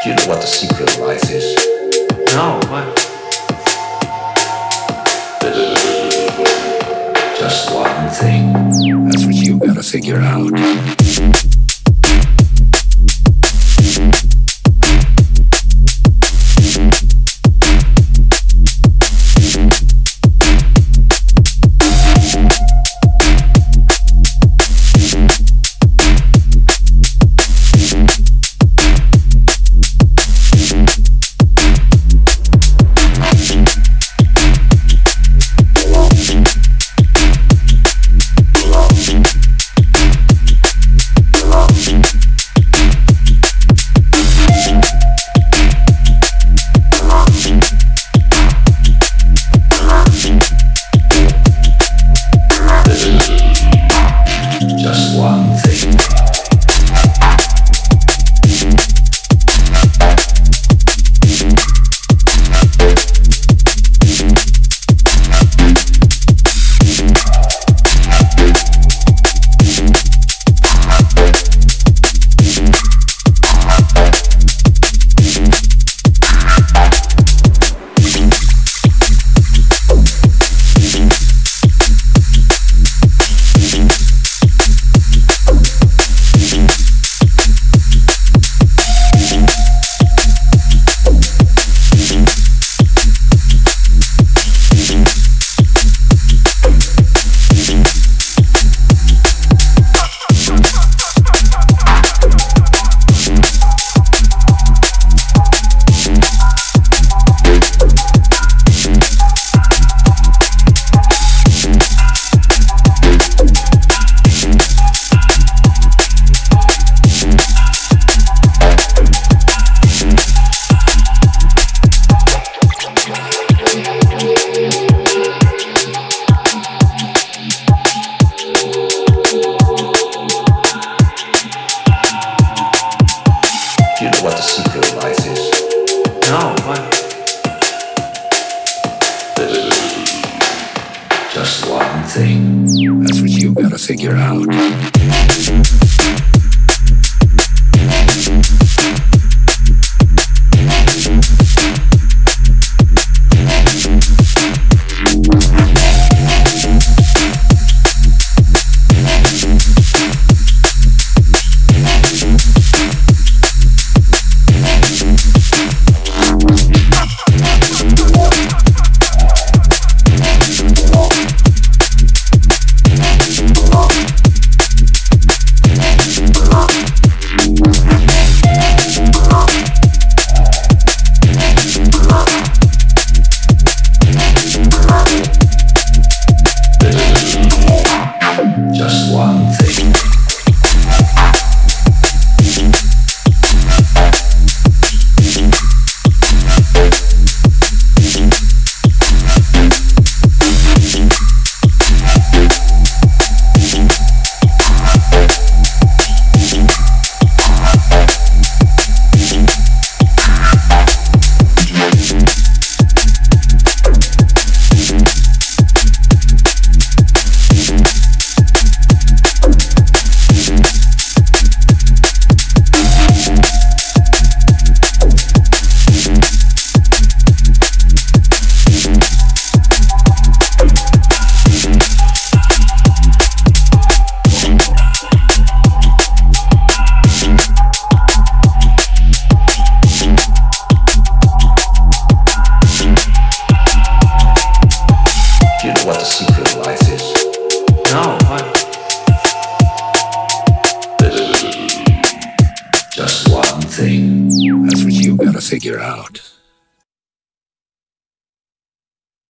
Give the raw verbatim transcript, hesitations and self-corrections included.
Do you know what the secret of life is? No, what? Just one thing. That's what you gotta figure out. Just one thing. Do you know what the secret of life is? No, what? Just one thing. That's what you gotta figure out. Just one thing. What the secret of life is? No, what? Just one thing. That's what you gotta figure out.